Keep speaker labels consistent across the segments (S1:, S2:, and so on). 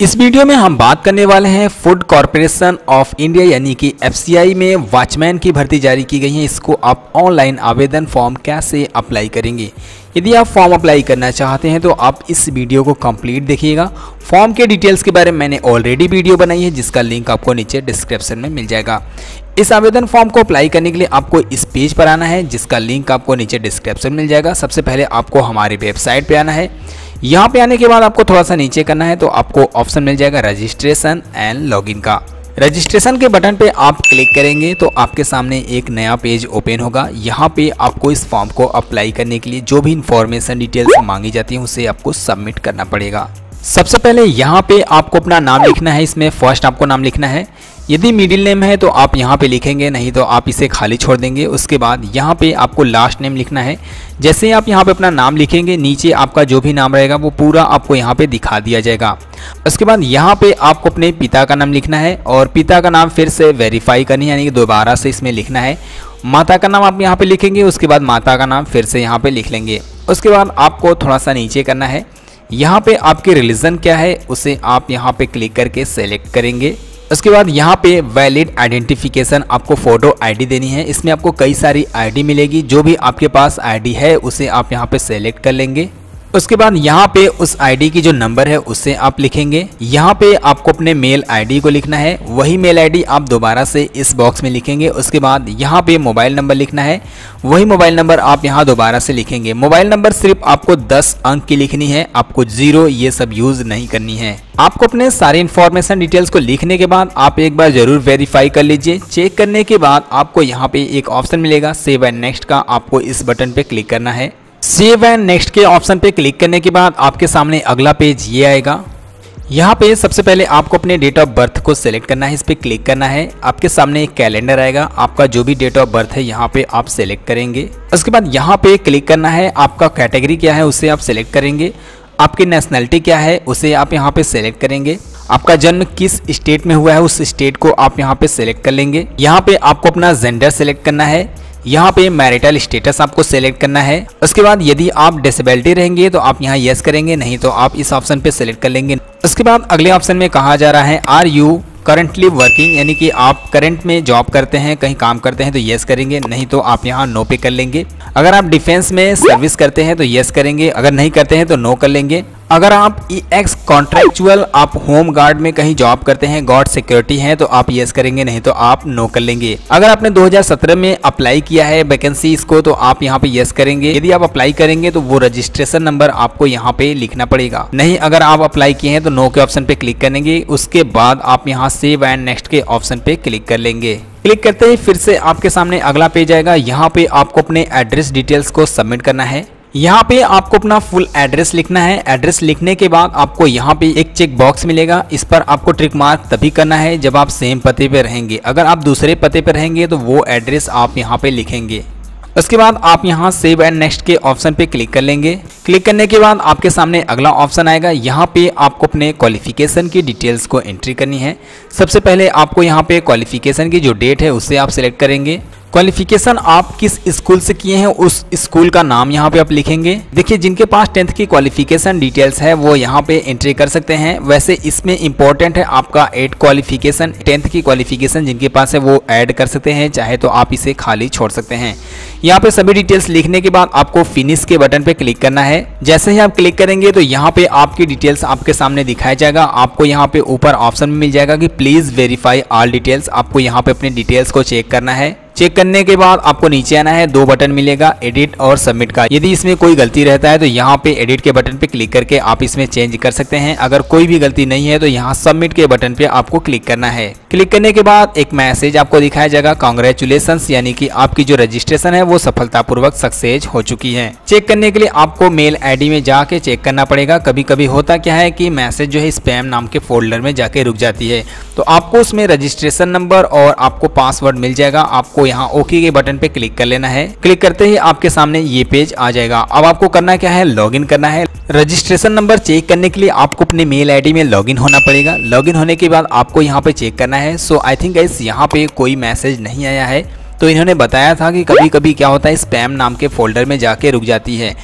S1: इस वीडियो में हम बात करने वाले हैं फूड कॉरपोरेशन ऑफ इंडिया यानी कि एफसीआई में वॉचमैन की भर्ती जारी की गई है। इसको आप ऑनलाइन आवेदन फॉर्म कैसे अप्लाई करेंगे। यदि आप फॉर्म अप्लाई करना चाहते हैं तो आप इस वीडियो को कंप्लीट देखिएगा। फॉर्म के डिटेल्स के बारे में मैंने ऑलरेडी वीडियो बनाई है जिसका लिंक आपको नीचे डिस्क्रिप्शन में मिल जाएगा। इस आवेदन फॉर्म को अप्लाई करने के लिए आपको इस पेज पर आना है जिसका लिंक आपको नीचे डिस्क्रिप्शन में मिल जाएगा। सबसे पहले आपको हमारी वेबसाइट पे आना है। यहाँ पे आने के बाद आपको थोड़ा सा नीचे करना है तो आपको ऑप्शन मिल जाएगा रजिस्ट्रेशन एंड लॉगिन का। रजिस्ट्रेशन के बटन पे आप क्लिक करेंगे तो आपके सामने एक नया पेज ओपन होगा। यहाँ पे आपको इस फॉर्म को अप्लाई करने के लिए जो भी इंफॉर्मेशन डिटेल्स मांगी जाती है उसे आपको सबमिट करना पड़ेगा। सबसे पहले यहाँ पे आपको अपना नाम लिखना है। इसमें फर्स्ट आपको नाम लिखना है। यदि मिडिल नेम है तो आप यहाँ पे लिखेंगे, नहीं तो आप इसे खाली छोड़ देंगे। उसके बाद यहाँ पे आपको लास्ट नेम लिखना है। जैसे ही आप यहाँ पे अपना नाम लिखेंगे नीचे आपका जो भी नाम रहेगा वो पूरा आपको यहाँ पे दिखा दिया जाएगा। उसके बाद यहाँ पे आपको अपने पिता का नाम लिखना है और पिता का नाम फिर से वेरीफाई करनी है, यानी कि दोबारा से इसमें लिखना है। माता का नाम आप यहाँ पे लिखेंगे, उसके बाद माता का नाम फिर से यहाँ पे लिख लेंगे। उसके बाद आपको थोड़ा सा नीचे करना है। यहाँ पे आपके रिलीजन क्या है उसे आप यहाँ पे क्लिक करके सेलेक्ट करेंगे। उसके बाद यहाँ पे वैलिड आइडेंटिफिकेशन आपको फोटो आईडी देनी है। इसमें आपको कई सारी आईडी मिलेगी। जो भी आपके पास आईडी है उसे आप यहाँ पे सेलेक्ट कर लेंगे। उसके बाद यहाँ पे उस आईडी की जो नंबर है उसे आप लिखेंगे। यहाँ पे आपको अपने मेल आईडी को लिखना है। वही मेल आईडी आप दोबारा से इस बॉक्स में लिखेंगे। उसके बाद यहाँ पे मोबाइल नंबर लिखना है। वही मोबाइल नंबर आप यहाँ दोबारा से लिखेंगे। मोबाइल नंबर सिर्फ आपको 10 अंक की लिखनी है, आपको 0 ये सब यूज नहीं करनी है। आपको अपने सारे इन्फॉर्मेशन डिटेल्स को लिखने के बाद आप एक बार जरूर वेरीफाई कर लीजिए। चेक करने के बाद आपको यहाँ पे एक ऑप्शन मिलेगा सेव एंड नेक्स्ट का, आपको इस बटन पे क्लिक करना है। सेव एंड नेक्स्ट के ऑप्शन पे क्लिक करने के बाद आपके सामने अगला पेज ये आएगा। यहाँ पे सबसे पहले आपको अपने डेट ऑफ बर्थ को सिलेक्ट करना है, इस पे क्लिक करना है। आपके सामने एक कैलेंडर आएगा, आपका जो भी डेट ऑफ बर्थ है यहाँ पे आप सिलेक्ट करेंगे। उसके बाद यहाँ पे क्लिक करना है। आपका कैटेगरी क्या है उसे आप सिलेक्ट करेंगे। आपकी नेशनलिटी क्या है उसे आप यहाँ पे सिलेक्ट करेंगे। आपका जन्म किस स्टेट में हुआ है उस स्टेट को आप यहाँ पे सिलेक्ट कर लेंगे। यहाँ पे आपको अपना जेंडर सिलेक्ट करना है। यहाँ पे मैरिटल स्टेटस आपको सेलेक्ट करना है। उसके बाद यदि आप डिसेबिलिटी रहेंगे तो आप यहाँ यस करेंगे, नहीं तो आप इस ऑप्शन पे सिलेक्ट कर लेंगे। उसके बाद अगले ऑप्शन में कहा जा रहा है आर यू करंटली वर्किंग, यानी कि आप करंट में जॉब करते हैं, कहीं काम करते हैं तो यस करेंगे, नहीं तो आप यहाँ नो पे कर लेंगे। अगर आप डिफेंस में सर्विस करते हैं तो यस करेंगे, अगर नहीं करते हैं तो नो कर लेंगे। अगर आप एक्स कॉन्ट्रेक्चुअल आप होम गार्ड में कहीं जॉब करते हैं, गार्ड सिक्योरिटी हैं, तो आप यस करेंगे, नहीं तो आप नो कर लेंगे। अगर आपने 2017 में अप्लाई किया है वैकेंसी इसको तो आप यहाँ पे यस करेंगे। यदि आप अप्लाई करेंगे तो वो रजिस्ट्रेशन नंबर आपको यहाँ पे लिखना पड़ेगा। नहीं, अगर आप अप्लाई किए हैं तो नो के ऑप्शन पे क्लिक करेंगे। उसके बाद आप यहाँ सेव एंड नेक्स्ट के ऑप्शन पे क्लिक कर लेंगे। क्लिक करते ही फिर से आपके सामने अगला पेज आएगा। यहाँ पे आपको अपने एड्रेस डिटेल्स को सबमिट करना है। यहाँ पे आपको अपना फुल एड्रेस लिखना है। एड्रेस लिखने के बाद आपको यहाँ पे एक चेक बॉक्स मिलेगा, इस पर आपको टिक मार्क तभी करना है जब आप सेम पते पे रहेंगे। अगर आप दूसरे पते पे रहेंगे तो वो एड्रेस आप यहाँ पे लिखेंगे। उसके बाद आप यहाँ सेव एंड नेक्स्ट के ऑप्शन पे क्लिक कर लेंगे। क्लिक करने के बाद आपके सामने अगला ऑप्शन आएगा। यहाँ पे आपको अपने क्वालिफिकेशन की डिटेल्स को एंट्री करनी है। सबसे पहले आपको यहाँ पे क्वालिफिकेशन की जो डेट है उसे आप सिलेक्ट करेंगे। क्वालिफिकेशन आप किस स्कूल से किए हैं उस स्कूल का नाम यहाँ पे आप लिखेंगे। देखिए, जिनके पास 10th की क्वालिफिकेशन डिटेल्स है वो यहाँ पे एंट्री कर सकते हैं। वैसे इसमें इंपॉर्टेंट है आपका 8 क्वालिफिकेशन, 10th की क्वालिफिकेशन जिनके पास है वो ऐड कर सकते हैं, चाहे तो आप इसे खाली छोड़ सकते हैं। यहाँ पे सभी डिटेल्स लिखने के बाद आपको फिनिश के बटन पे क्लिक करना है। जैसे ही आप क्लिक करेंगे तो यहाँ पे आपकी डिटेल्स आपके सामने दिखाया जाएगा। आपको यहाँ पे ऊपर ऑप्शन में मिल जाएगा कि प्लीज वेरीफाई ऑल डिटेल्स। आपको यहाँ पे अपनी डिटेल्स को चेक करना है। चेक करने के बाद आपको नीचे आना है, 2 बटन मिलेगा एडिट और सबमिट का। यदि इसमें कोई गलती रहता है तो यहाँ पे एडिट के बटन पे क्लिक करके आप इसमें चेंज कर सकते हैं। अगर कोई भी गलती नहीं है तो यहाँ सबमिट के बटन पे आपको क्लिक करना है। क्लिक करने के बाद एक मैसेज आपको दिखाया जाएगा कांग्रेचुलेशंस, यानी कि आपकी जो रजिस्ट्रेशन है वो सफलतापूर्वक सक्सेस हो चुकी है। चेक करने के लिए आपको मेल आईडी में जाके चेक करना पड़ेगा। कभी कभी होता क्या है कि मैसेज जो है स्पैम नाम के फोल्डर में जाके रुक जाती है, तो आपको उसमें रजिस्ट्रेशन नंबर और आपको पासवर्ड मिल जाएगा। आपको यहाँ ओके के बटन पे क्लिक कर लेना है। क्लिक करते ही आपके सामने ये पेज आ जाएगा। अब आपको करना क्या है, लॉगिन करना है। रजिस्ट्रेशन नंबर चेक करने के लिए आपको अपने मेल आईडी में लॉगिन होना पड़ेगा। लॉगिन होने के बाद आपको यहाँ पे चेक करना है। सो आई थिंक गाइस यहाँ पे कोई मैसेज नहीं आया है, तो इन्होंने बताया था कि कभी कभी क्या होता है स्पैम नाम के फोल्डर में जाके रुक जाती है।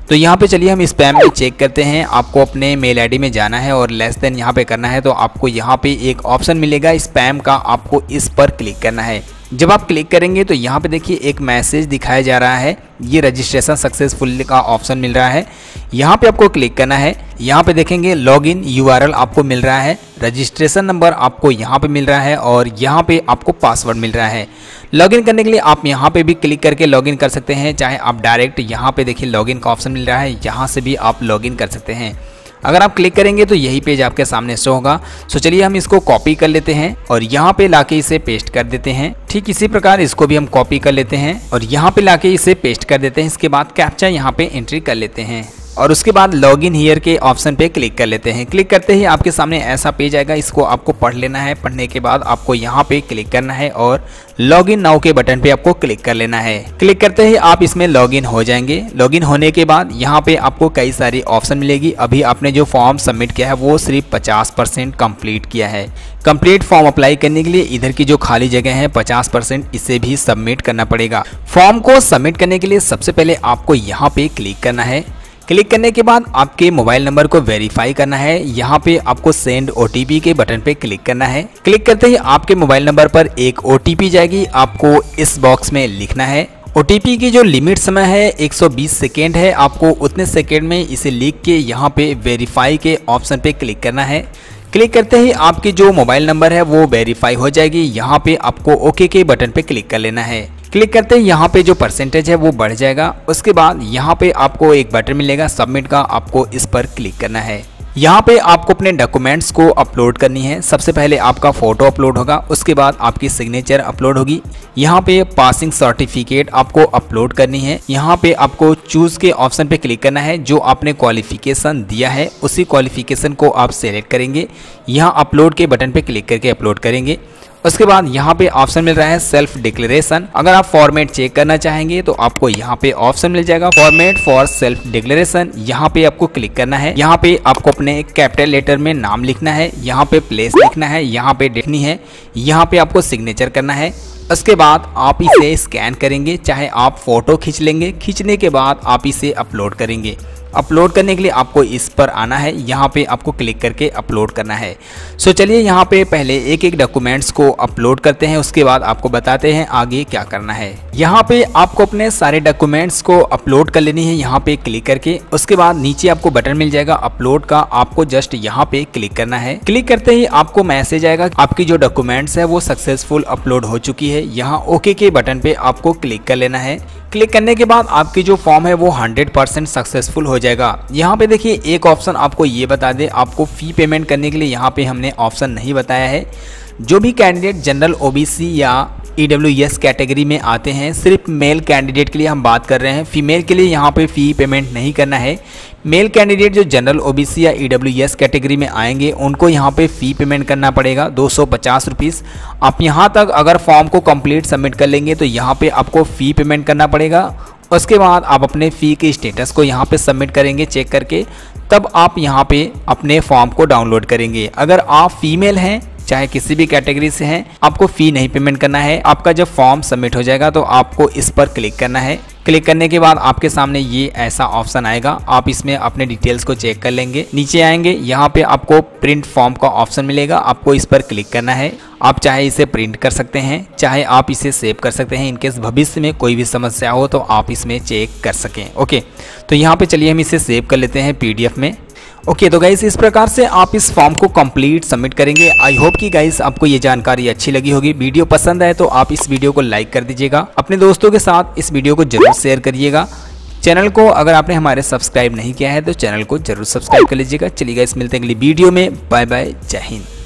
S1: तो यहाँ पे चलिए हम स्पैम में चेक करते हैं। आपको अपने मेल आईडी में जाना है और लेस देन यहाँ पे करना है, तो आपको यहाँ पे एक ऑप्शन मिलेगा स्पैम का, आपको इस पर क्लिक करना है। जब आप क्लिक करेंगे तो यहाँ पे देखिए एक मैसेज दिखाया जा रहा है, ये रजिस्ट्रेशन सक्सेसफुल का ऑप्शन मिल रहा है। यहाँ पे आपको क्लिक करना है। यहाँ पे देखेंगे लॉगिन यूआरएल आपको मिल रहा है, रजिस्ट्रेशन नंबर आपको यहाँ पे मिल रहा है और यहाँ पे आपको पासवर्ड मिल रहा है। लॉगिन करने के लिए आप यहाँ पे भी क्लिक करके लॉगिन कर सकते हैं, चाहे आप डायरेक्ट यहाँ पे देखिए लॉगिन का ऑप्शन मिल रहा है, यहाँ से भी आप लॉगिन कर सकते हैं। अगर आप क्लिक करेंगे तो यही पेज आपके सामने शो होगा। सो चलिए हम इसको कॉपी कर लेते हैं और यहाँ पे लाके इसे पेस्ट कर देते हैं। ठीक इसी प्रकार इसको भी हम कॉपी कर लेते हैं और यहाँ पे लाके इसे पेस्ट कर देते हैं। इसके बाद कैप्चा यहाँ पे एंट्री कर लेते हैं और उसके बाद लॉगिन हियर के ऑप्शन पे क्लिक कर लेते हैं। क्लिक करते ही आपके सामने ऐसा पेज आएगा, इसको आपको पढ़ लेना है। पढ़ने के बाद आपको यहाँ पे क्लिक करना है और लॉगिन नाउ के बटन पे आपको क्लिक कर लेना है। क्लिक करते ही आप इसमें लॉगिन हो जाएंगे। लॉगिन होने के बाद यहाँ पे आपको कई सारी ऑप्शन मिलेगी। अभी आपने जो फॉर्म सबमिट किया है वो सिर्फ 50% कंप्लीट किया है। कंप्लीट फॉर्म अप्लाई करने के लिए इधर की जो खाली जगह है 50%, इसे भी सबमिट करना पड़ेगा। फॉर्म को सबमिट करने के लिए सबसे पहले आपको यहाँ पे क्लिक करना है। क्लिक करने के बाद आपके मोबाइल नंबर को वेरीफाई करना है। यहाँ पे आपको सेंड ओटीपी के बटन पे क्लिक करना है। क्लिक करते ही आपके मोबाइल नंबर पर एक ओटीपी जाएगी, आपको इस बॉक्स में लिखना है। ओटीपी की जो लिमिट समय है 120 सेकेंड है, आपको उतने सेकेंड में इसे लिख के यहाँ पे वेरीफाई के ऑप्शन पे क्लिक करना है। क्लिक करते ही आपकी जो मोबाइल नंबर है वो वेरीफाई हो जाएगी। यहाँ पे आपको ओके के बटन पे क्लिक कर लेना है। क्लिक करते ही यहाँ पे जो परसेंटेज है वो बढ़ जाएगा। उसके बाद यहाँ पे आपको एक बटन मिलेगा सबमिट का, आपको इस पर क्लिक करना है। यहाँ पे आपको अपने डॉक्यूमेंट्स को अपलोड करनी है। सबसे पहले आपका फोटो अपलोड होगा, उसके बाद आपकी सिग्नेचर अपलोड होगी। यहाँ पे पासिंग सर्टिफिकेट आपको अपलोड करनी है। यहाँ पे आपको चूज के ऑप्शन पे क्लिक करना है। जो आपने क्वालिफिकेशन दिया है उसी क्वालिफिकेशन को आप सेलेक्ट करेंगे। यहाँ अपलोड के बटन पे क्लिक करके अपलोड करेंगे। उसके बाद यहाँ पे ऑप्शन मिल रहा है सेल्फ डिक्लेरेशन। अगर आप फॉर्मेट चेक करना चाहेंगे तो आपको यहाँ पे ऑप्शन मिल जाएगा फॉर्मेट फॉर सेल्फ डिक्लेरेशन। यहाँ पे आपको क्लिक करना है। यहाँ पे आपको अपने कैपिटल लेटर में नाम लिखना है, यहाँ पे प्लेस लिखना है, यहाँ पे लिखनी है, यहाँ पे आपको सिग्नेचर करना है। उसके बाद आप इसे स्कैन करेंगे, चाहे आप फोटो खींच लेंगे। खींचने के बाद आप इसे अपलोड करेंगे। अपलोड करने के लिए आपको इस पर आना है, यहाँ पे आपको क्लिक करके अपलोड करना है। सो चलिए यहाँ पे पहले एक एक डॉक्यूमेंट्स को अपलोड करते हैं, उसके बाद आपको बताते हैं आगे क्या करना है। यहाँ पे आपको अपने सारे डॉक्यूमेंट्स को अपलोड कर लेनी है, यहाँ पे क्लिक करके। उसके बाद नीचे आपको बटन मिल जाएगा अपलोड का, आपको जस्ट यहाँ पे क्लिक करना है। क्लिक करते ही आपको मैसेज आएगा आपकी जो डॉक्यूमेंट्स है वो सक्सेसफुल अपलोड हो चुकी है। यहाँ ओके के बटन पे आपको क्लिक कर लेना है। क्लिक करने के बाद आपकी जो फॉर्म है वो 100% सक्सेसफुल हो जाएगा। यहाँ पे देखिए एक ऑप्शन आपको ये बता दे, आपको फी पेमेंट करने के लिए यहाँ पे हमने ऑप्शन नहीं बताया है। जो भी कैंडिडेट जनरल ओबीसी या EWS कैटेगरी में आते हैं, सिर्फ मेल कैंडिडेट के लिए हम बात कर रहे हैं, फीमेल के लिए यहाँ पे फ़ी पेमेंट नहीं करना है। मेल कैंडिडेट जो जनरल ओबीसी या EWS कैटेगरी में आएंगे उनको यहाँ पे फ़ी पेमेंट करना पड़ेगा 250 रुपीज़। आप यहाँ तक अगर फॉर्म को कंप्लीट सबमिट कर लेंगे तो यहाँ पे आपको फ़ी पेमेंट करना पड़ेगा। उसके बाद आप अपने फ़ी के स्टेटस को यहाँ पे सबमिट करेंगे चेक करके, तब आप यहाँ पे अपने फॉर्म को डाउनलोड करेंगे। अगर आप फीमेल हैं चाहे किसी भी कैटेगरी से हैं, आपको फ़ी नहीं पेमेंट करना है। आपका जब फॉर्म सबमिट हो जाएगा तो आपको इस पर क्लिक करना है। क्लिक करने के बाद आपके सामने ये ऐसा ऑप्शन आएगा, आप इसमें अपने डिटेल्स को चेक कर लेंगे। नीचे आएंगे, यहाँ पे आपको प्रिंट फॉर्म का ऑप्शन मिलेगा, आपको इस पर क्लिक करना है। आप चाहे इसे प्रिंट कर सकते हैं, चाहे आप इसे सेव कर सकते हैं। इनकेस भविष्य में कोई भी समस्या हो तो आप इसमें चेक कर सकें। ओके, तो यहाँ पे चलिए हम इसे सेव कर लेते हैं PDF में। ओके, तो गाइस इस प्रकार से आप इस फॉर्म को कंप्लीट सबमिट करेंगे। आई होप कि गाइस आपको ये जानकारी अच्छी लगी होगी। वीडियो पसंद आए तो आप इस वीडियो को लाइक कर दीजिएगा, अपने दोस्तों के साथ इस वीडियो को जरूर शेयर करिएगा। चैनल को अगर आपने हमारे सब्सक्राइब नहीं किया है तो चैनल को जरूर सब्सक्राइब कर लीजिएगा। चलिए गाइस मिलते हैं अगली वीडियो में। बाय बाय, जय हिंद।